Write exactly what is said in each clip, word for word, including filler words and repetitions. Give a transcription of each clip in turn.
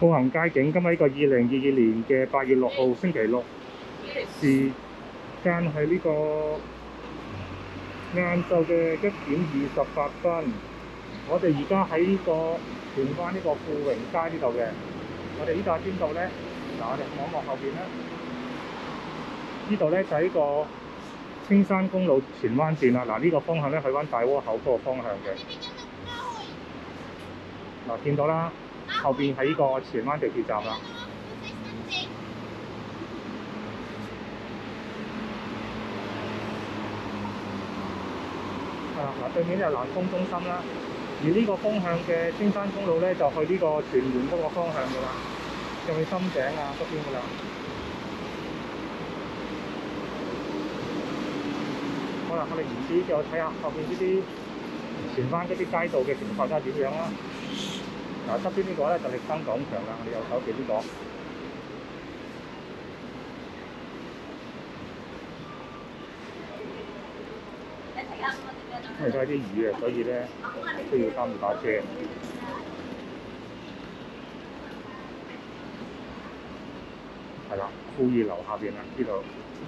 步行街景，今日呢個二零二二年嘅八月六號星期六，時間係呢個晏晝嘅一點二十八分。我哋而家喺呢個荃灣呢個富榮街呢度嘅。我哋呢度喺邊度咧？嗱，我哋望一望後邊啦。呢度咧就係呢個青山公路荃灣段啦。嗱，呢個方向咧去返大窩口嗰個方向嘅。嗱，見到啦，後邊係呢個荃灣地鐵站啦。係啦，嗱，對面就係南豐中心啦。而呢個方向嘅青山公路咧，就去呢個屯門嗰個方向㗎啦，就去深井啊嗰邊㗎啦。好啦，我哋唔知就睇下後邊呢啲荃灣嗰啲街道嘅情況係點樣啦。嗱，側邊呢個咧就力爭廣場啦，我哋右手邊呢個。因為都係啲雨啊，所以咧都要擔住把遮。係啦，富裕樓下邊啦，呢度。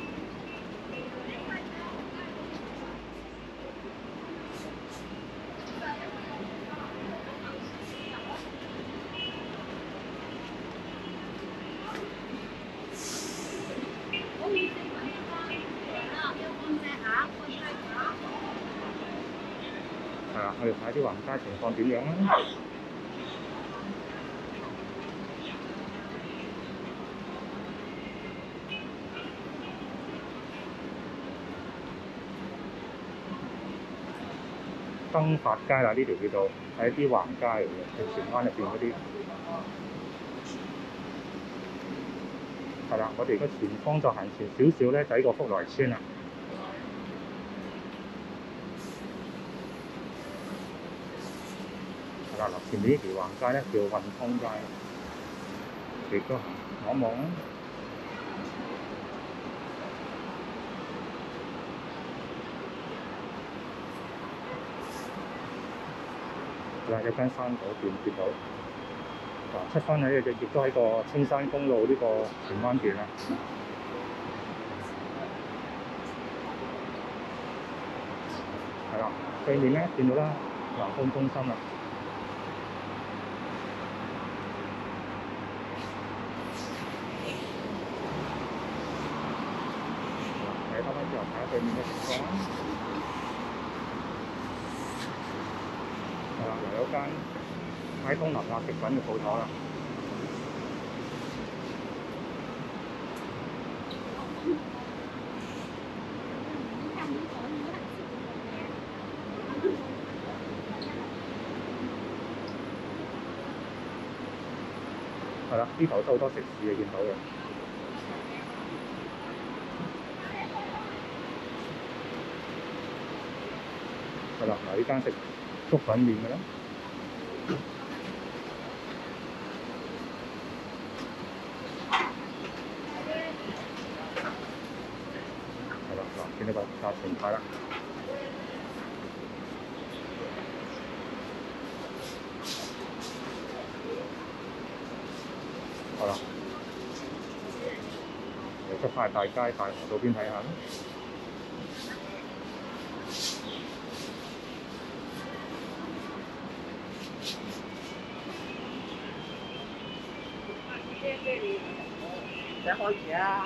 係啦，我哋睇下啲橫街情況點樣啦。登發街啦，呢條叫做係一啲橫街嚟嘅，係荃灣入邊嗰啲。係啦，我哋而家前方就行前少少咧，就係呢個福來村啦。係啦，嗱，前面呢條橫街咧叫運通街，亦都行望一望啦。係啦，有間山嗰邊見到。嗱，出翻喺亦都喺個青山公路呢個荃灣段啦。係啦，對面咧見到啦，南豐中心啦。睇翻翻之後睇下對面嘅情況啦。係啦，又有間佳東南亞食品嘅鋪頭啦。係啦，呢頭都好多食肆嘅，見到嘅。係啦，嗱，呢間食粥粉麵嘅啦。係啦，嗱，見到個價錢牌啦。好啦，嚟出翻大街大河道邊睇下啦。 使開住啊！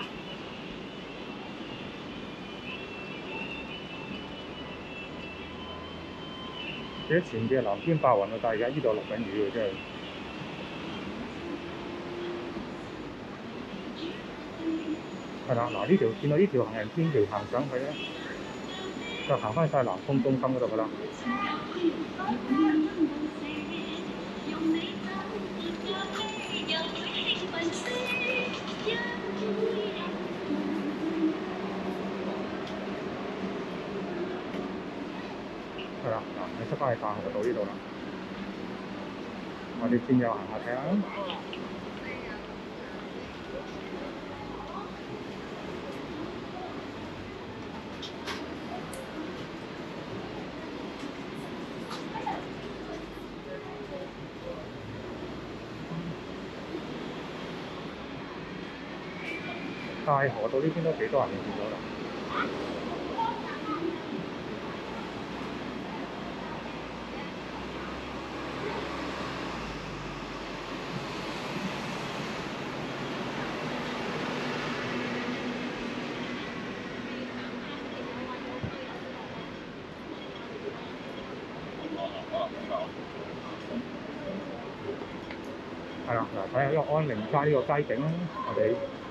記得前幾日藍天白雲啊，但係而家呢度落緊雨喎，真係。係啦，嗱，呢條見到呢條行人天橋行上去咧，就行翻晒南豐中心嗰度㗎啦。係啦，嗱，你出翻去大河道呢度啦。我哋轉右行下睇下啦。 大河道呢邊都幾多人見到啦。係啦，嗱，睇下呢個安寧街呢個街景啦，我哋。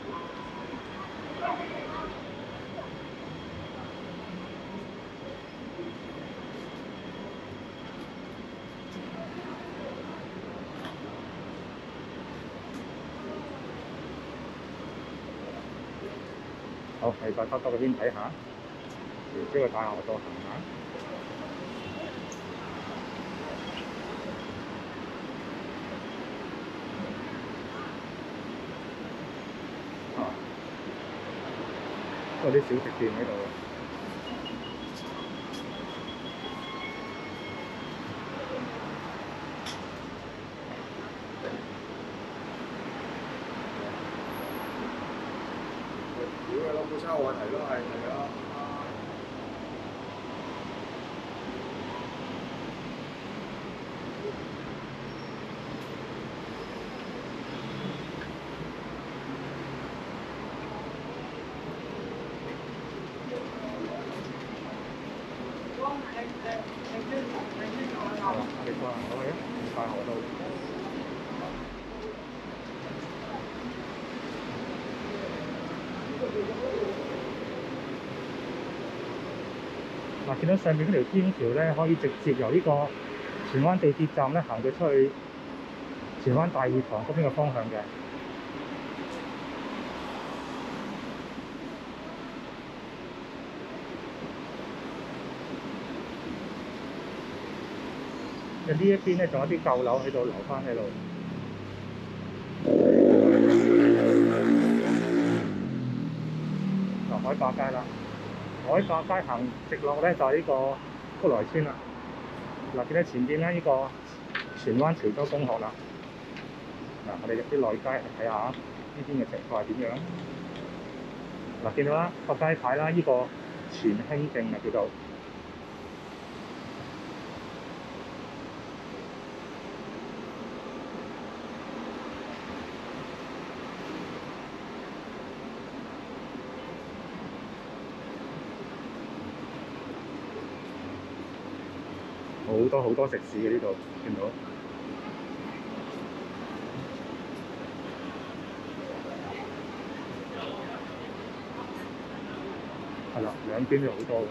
好，你再兜兜嗰邊睇下，然之後大河道行下。啊，都有啲小食店喺度。 屌你老母抄我題咯，係係啊！ 係啦，我哋過行到去啊，大河道。嗱，見到上面嗰條天橋咧，可以直接由呢個荃灣地鐵站咧行到出去荃灣大會堂嗰邊嘅方向嘅。呢一邊咧仲有啲舊樓喺度留翻喺度。嗱，海壩街啦。海壩街行直落咧就係、是、呢個福來村啦。嗱，見到前邊咧呢個荃灣潮州公學啦。嗱，我哋入啲內街睇下呢邊嘅情況係點樣。嗱，見到啦個街牌啦，呢、這個全興徑啊叫做。好多好多食肆嘅呢度，見到。係啦，兩邊都好多嘅。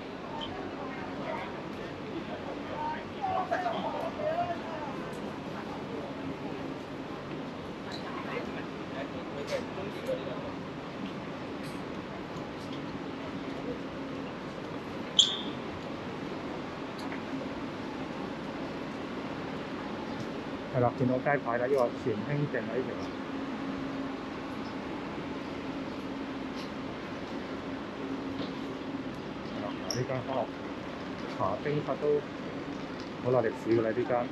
係啦，見到街牌啦，呢個全興徑啊呢條。係啦，嗱呢間科學茶冰室都好耐歷史㗎啦，呢間。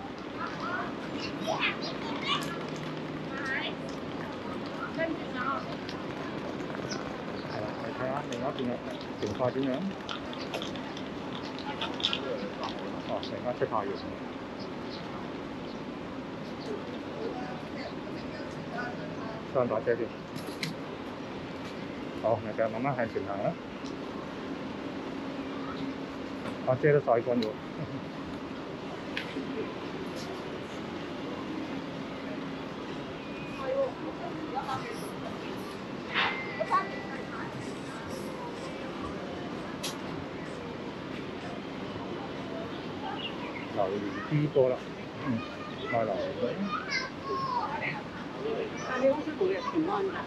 係啦，嚟睇下另一邊嘅情況點樣。哦，突然間出太陽。雙把遮先。好，你繼續慢慢向前行啦。把遮都曬乾咗。榴蓮 B 多啦，嗯，賣榴蓮。 但你好似每日平安㗎。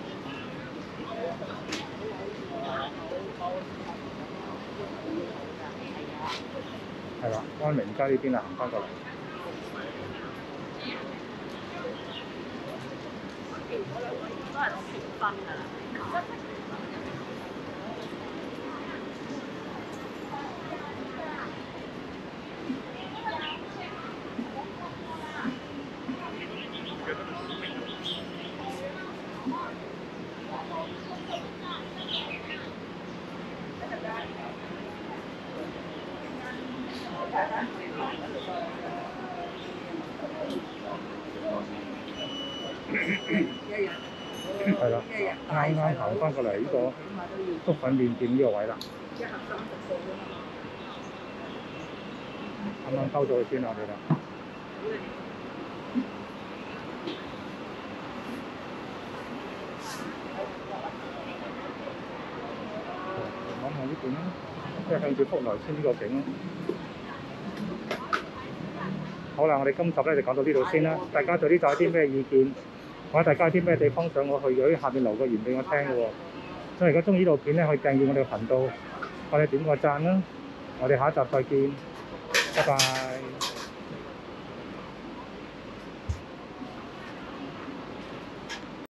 係啦，安寧街呢邊啊，行翻過嚟。 嗰兩個都係平分㗎啦。 係啦，啱啱行翻過嚟呢個粥粉麵店呢個位啦。啱啱收咗佢先啦，我哋啦。望下呢邊啦，即係向住福來村呢個景啦。好啦，我哋今集咧就講到呢度先啦。大家對呢集有啲咩意見，或者大家有啲咩地方想我去嘅，下邊留個言俾我聽嘅喎。所以如果中意呢套片咧，可以訂閱我哋嘅頻道，我哋點個讚啦。我哋下一集再見，拜拜。